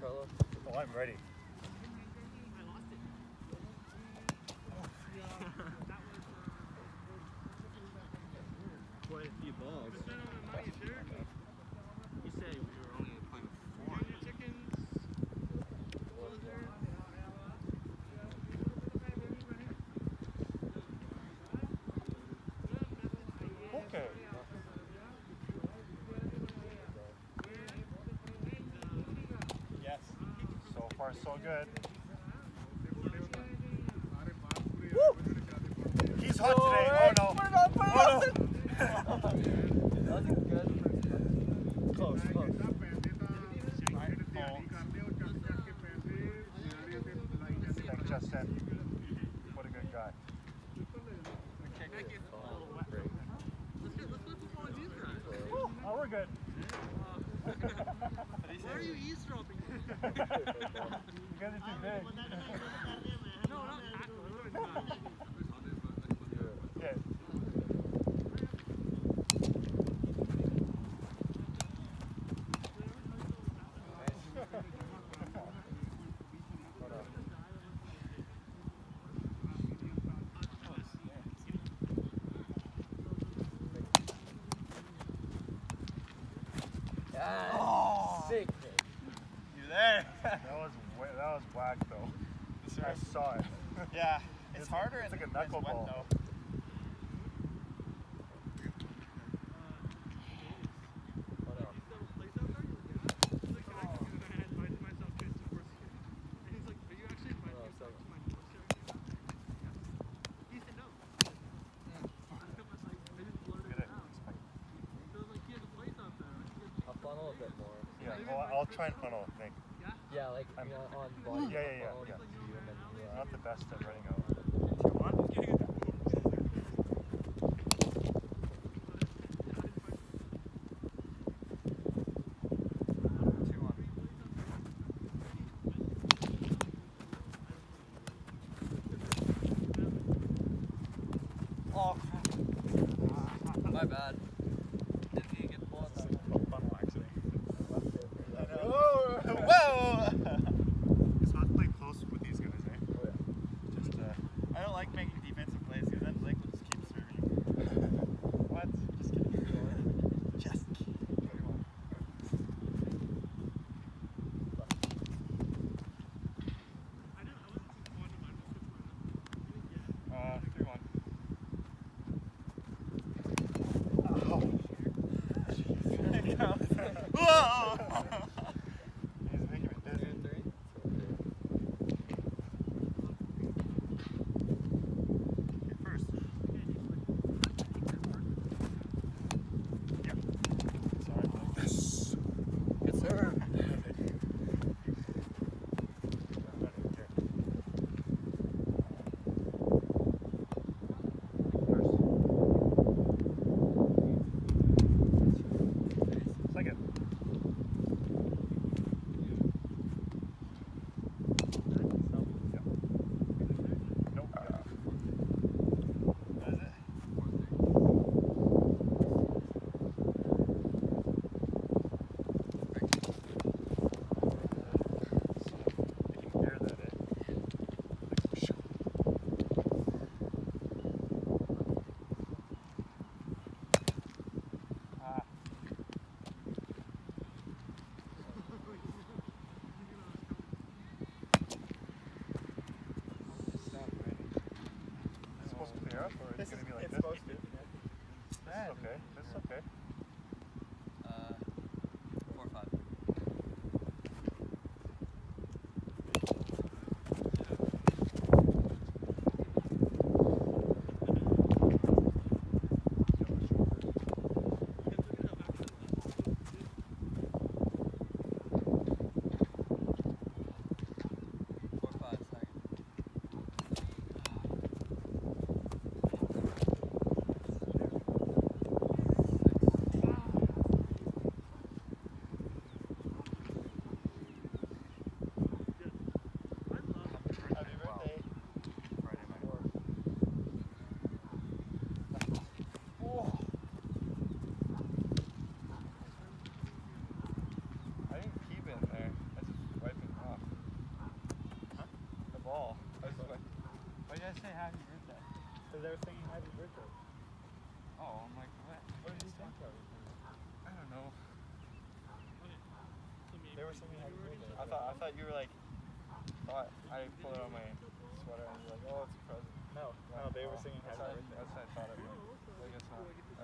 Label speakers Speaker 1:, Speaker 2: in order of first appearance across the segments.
Speaker 1: Carlo?
Speaker 2: Oh, I'm ready.
Speaker 3: Quite a few balls.
Speaker 1: You said we were only playing 4.
Speaker 2: Okay.
Speaker 3: Yes.
Speaker 2: So far, so good. He's hot today. Oh no.
Speaker 1: Put it on, put it
Speaker 2: Oh
Speaker 1: on!
Speaker 2: no.
Speaker 1: That was a good first play. Close, close.
Speaker 2: Thanks, Justin. What a good guy. Oh, we're good.
Speaker 4: Why are you eavesdropping?
Speaker 2: You guys are too big.
Speaker 4: No, not that.
Speaker 2: Yeah.
Speaker 1: Sick.
Speaker 3: You there?
Speaker 2: That was whack though. I saw it.
Speaker 3: Yeah. It's harder.
Speaker 2: It's like a
Speaker 3: when it's wet,
Speaker 2: knuckleball.
Speaker 3: though.
Speaker 1: I'll funnel a bit more.
Speaker 2: Yeah, well, I'll try and funnel it, Nick.
Speaker 1: Yeah, like
Speaker 2: I'm-
Speaker 1: on body.
Speaker 2: Yeah.
Speaker 1: funnel to you and then you,
Speaker 2: I'm not the best at running out.
Speaker 3: Oh,
Speaker 1: My bad. Didn't even get the ball in time.
Speaker 3: funnel accident.
Speaker 2: I know.
Speaker 3: Whoa!
Speaker 2: It's hard to play close with these guys, eh?
Speaker 1: Oh, yeah.
Speaker 2: Just,
Speaker 3: I don't like making defensive
Speaker 2: Because they were singing Happy Birthday.
Speaker 1: Oh, I'm like, what?
Speaker 2: What did you think of?
Speaker 1: I don't know.
Speaker 2: They were singing Happy Birthday. I thought you were like.
Speaker 1: I pulled it on my sweater and you're like, oh, it's a present.
Speaker 2: No, they were singing Happy Birthday.
Speaker 1: That's what I thought it was. I guess not.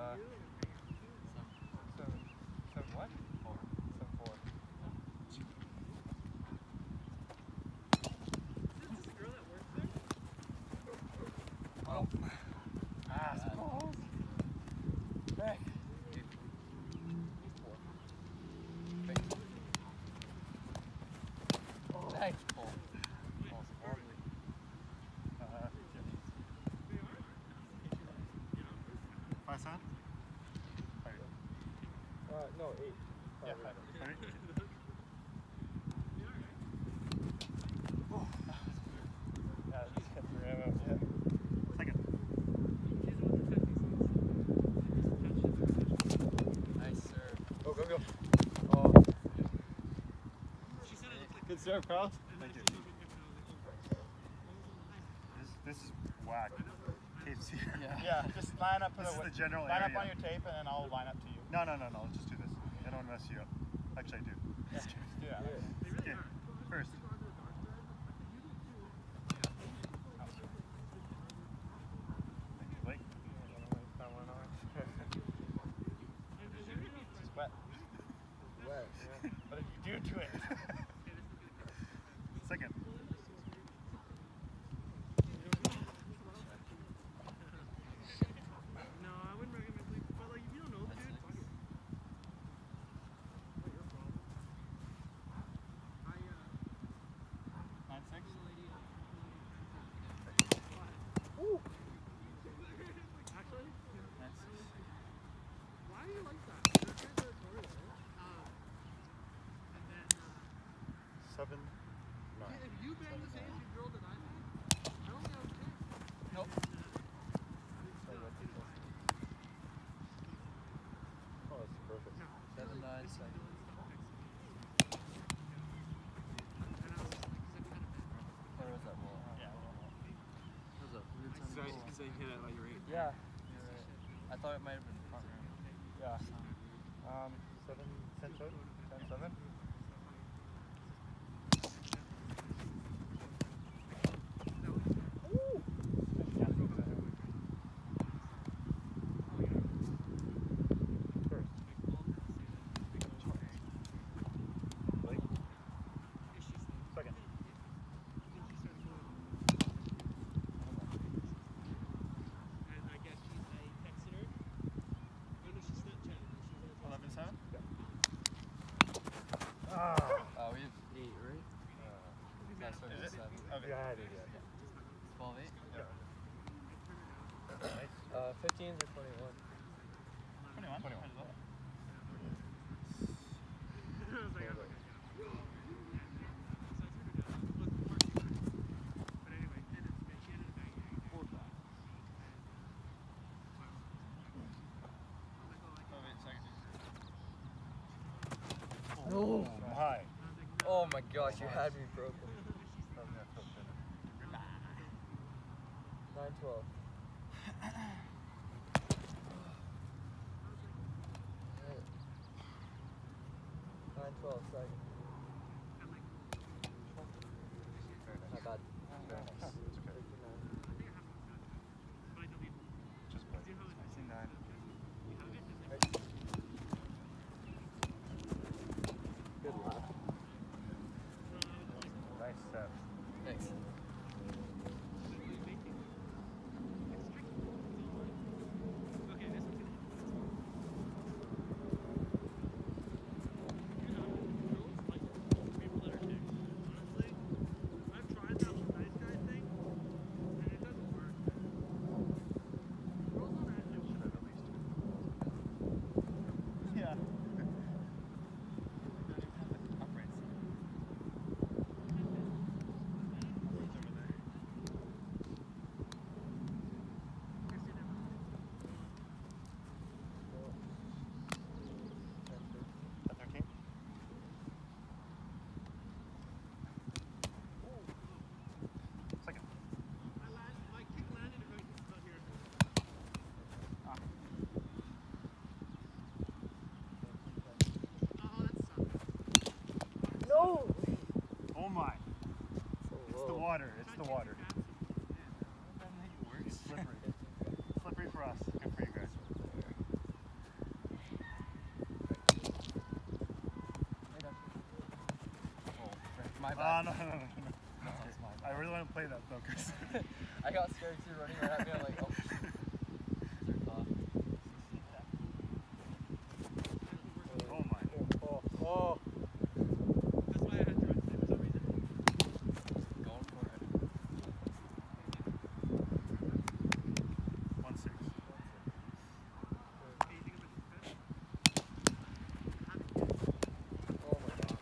Speaker 1: Seven what? 4. 7-4. Oh. Balls. Back. Nice pull. Ball's horribly.
Speaker 2: Yeah. 5 cents?
Speaker 3: No, 8.
Speaker 2: Yeah, 5. Sorry?
Speaker 1: Yeah, just hit the rim out. Yeah.
Speaker 2: Second.
Speaker 1: Nice serve.
Speaker 3: Go, go, go.
Speaker 1: Oh.
Speaker 3: Good serve, Carlos.
Speaker 2: Thank you. This is whack. Tape's here.
Speaker 3: Yeah, just line up for
Speaker 2: This is the general
Speaker 3: line
Speaker 2: area.
Speaker 3: up on your tape and then I'll line up to you.
Speaker 2: No, let's just do this. I don't want to mess you up. Actually, I do.
Speaker 3: Yeah, just do that.
Speaker 2: Okay, first. Thank you, Blake.
Speaker 3: It's wet.
Speaker 1: Wet, yeah.
Speaker 3: What did you do to it?
Speaker 2: Second.
Speaker 4: No, I wouldn't recommend sleep. But like, if you don't know, dude, fuck it. What your problem? I
Speaker 3: 9-6.
Speaker 4: actually,
Speaker 3: 9-6.
Speaker 4: why do you like that? That's kind of editorial, right? And then
Speaker 2: 7. 9.
Speaker 4: if you bang the same girl that I had, I don't think I would care.
Speaker 3: Nope.
Speaker 2: Oh, that's perfect.
Speaker 1: 7-9 second.
Speaker 4: And I was like, 'cause I'm kind of bad.
Speaker 1: Where was that ball?
Speaker 3: Yeah.
Speaker 1: That was a weird time
Speaker 4: Sorry,
Speaker 1: ball.
Speaker 4: because I hit it like you're 8.
Speaker 1: Yeah. You're right. I thought it might have been front room.
Speaker 3: Yeah.
Speaker 2: 7, 10, 7?
Speaker 1: 10-7?
Speaker 2: First. Blake. Second.
Speaker 4: And I guess I texted her. Oh no, she Snapchatted me. She was like,
Speaker 3: 11-7.
Speaker 2: Ah.
Speaker 1: We have 8, right? Last serve
Speaker 3: Is
Speaker 1: was
Speaker 3: it?
Speaker 1: 7.
Speaker 3: Okay.
Speaker 2: Yeah, I did, yeah.
Speaker 1: 12-8?
Speaker 2: Yeah. Nice.
Speaker 1: 15s or 21?
Speaker 3: 21.
Speaker 2: 21.
Speaker 3: Might as well.
Speaker 4: I was like, okay. So I turned it down. It wasn't party time. But anyway, then she ended up banging it. I was like, oh, I
Speaker 3: 12-8 seconds.
Speaker 2: Oh, my.
Speaker 1: Oh my gosh, you had me broken. 9-12. Second. Not bad.
Speaker 2: Very nice. That's okay. Just play.
Speaker 1: 19-9.
Speaker 2: Good luck. Nice set.
Speaker 1: Thanks.
Speaker 2: It's the water. It's slippery. Slippery for us. Good for you guys.
Speaker 1: My
Speaker 2: Oh,
Speaker 1: bad.
Speaker 2: no. I really want to play that though, Chris.
Speaker 1: I got scared too, running right at me. I'm like, oh shit. They're tough.
Speaker 2: Oh my.
Speaker 1: Oh.
Speaker 4: That's why I had to run today for some reason.
Speaker 1: Going for it.
Speaker 2: 1-6.
Speaker 4: Anything about the defense?
Speaker 1: Oh my god.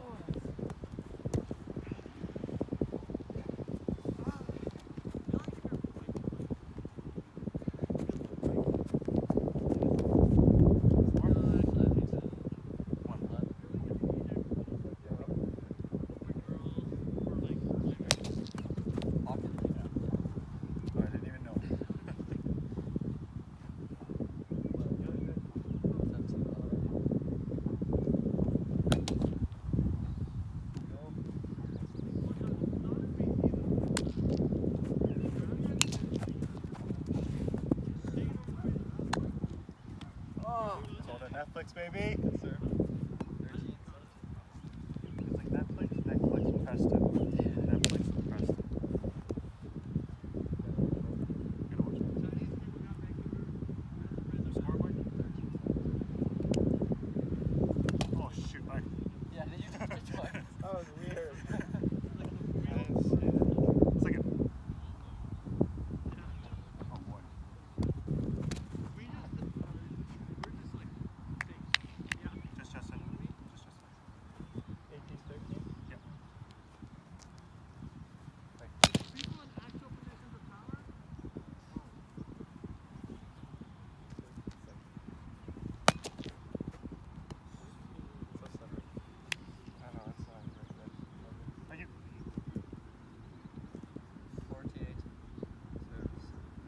Speaker 2: Oh, I didn't even know. It's all that Netflix, baby.
Speaker 1: Yes, sir. 13.
Speaker 2: It's like Netflix, Preston. Netflix, Preston. Gotta watch it. Scoreboard? Oh shoot,
Speaker 1: Yeah, did you just pitch one? That was weird.
Speaker 2: Second. Oh boy. Just Justin. Just Justin.
Speaker 1: 18-13?
Speaker 2: Yep.
Speaker 1: I know, it's not very good.
Speaker 2: Thank you.
Speaker 1: 48. Service.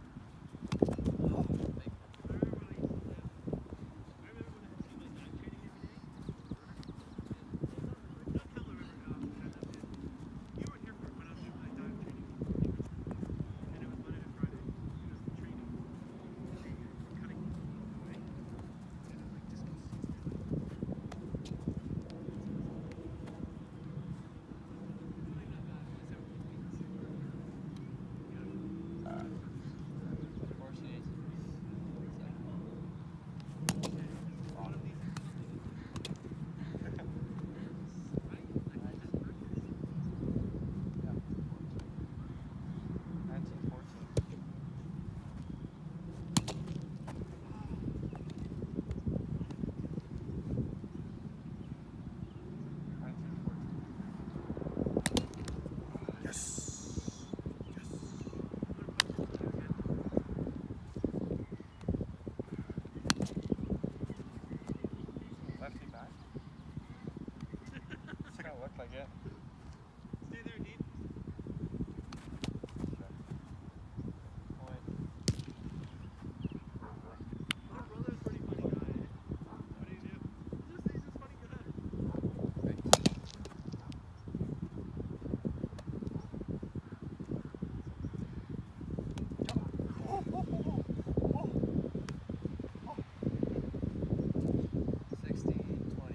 Speaker 1: Lefty back? It's gonna look like it.
Speaker 4: Stay there, Dean.
Speaker 1: Point.
Speaker 4: My brother's a pretty funny guy. What do you do? He's just a funny guy.
Speaker 1: Right. 16, 20.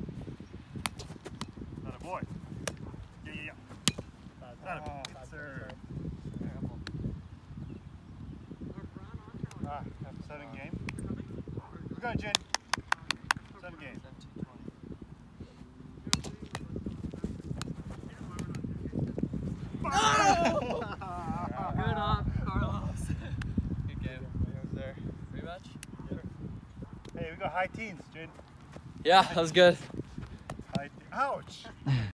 Speaker 2: Not a boy. Yeah. Not a boy. Yes, sir.
Speaker 1: Terrible.
Speaker 2: Ah, 7 game. We're going, Jen. 7 game.
Speaker 1: 17, 20. Good up, Carlos. Good game. There. Rematch?
Speaker 2: Hey, we got high teens, Jen.
Speaker 1: Yeah, that was good.
Speaker 2: Ouch.